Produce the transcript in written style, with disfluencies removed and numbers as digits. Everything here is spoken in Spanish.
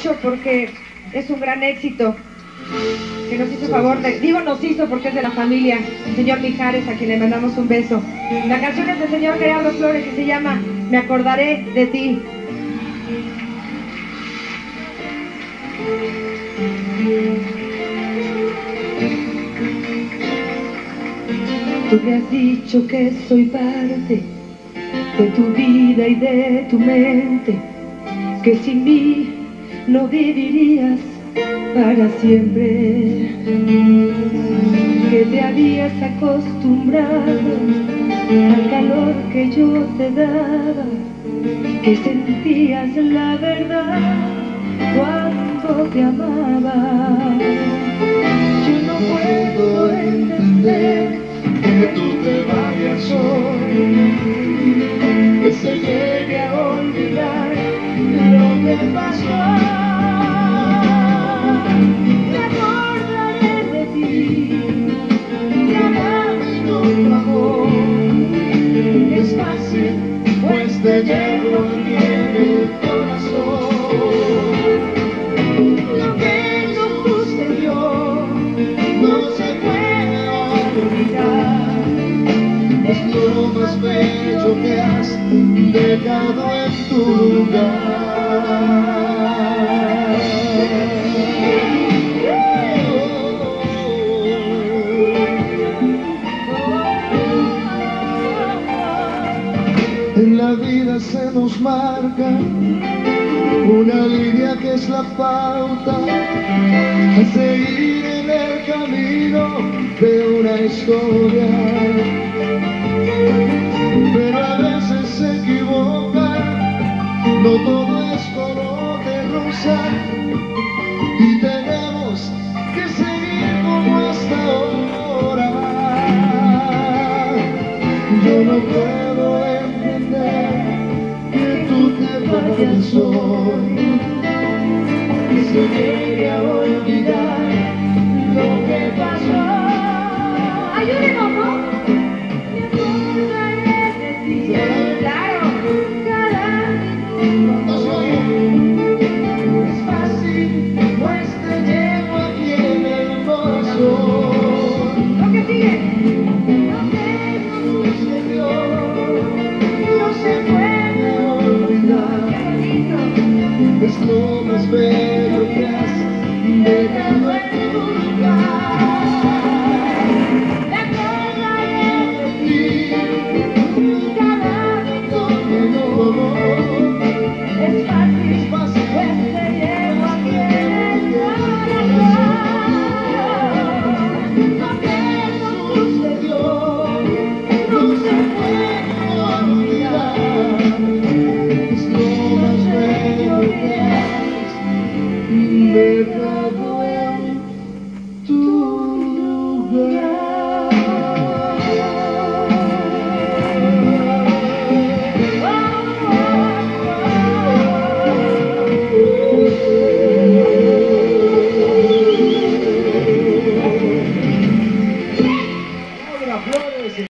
mucho porque es un gran éxito que nos hizo favor de, digo nos hizo porque es de la familia, el señor Mijares, a quien le mandamos un beso. La canción es del señor Gerardo Flores y se llama Me acordaré de ti. Tú me has dicho que soy parte de tu vida y de tu mente, que sin mí no vivirías para siempre, que te habías acostumbrado al calor que yo te daba, que sentías la verdad cuando te amaba. Yo no puedo entender que tú te vayas hoy, que se llegue a olvidar lo que pasó. Me acordaré de ti, cada minuto, amor. Es fácil, pues te llevo aquí en el corazón. Lo que nos sucedió no se puede olvidar. Es lo más bello que has dejado en tu lugar. En la vida se nos marca una línea que es la pauta a seguir en el camino de una historia, pero a veces se equivoca, no todo es color de rosa y tenemos que seguir como hasta ahora. Yo no puedo entender que tú te vayas hoy, que se llegue a olvidar lo que pasó. Ayúdenos, ¿no? Me acordaré de ti. Claro. Cada minuto. Es fácil, pues te llevo aquí en el corazón. Lo que sigue. Lo que nos sucedió no se puede olvidar. Es lo más bello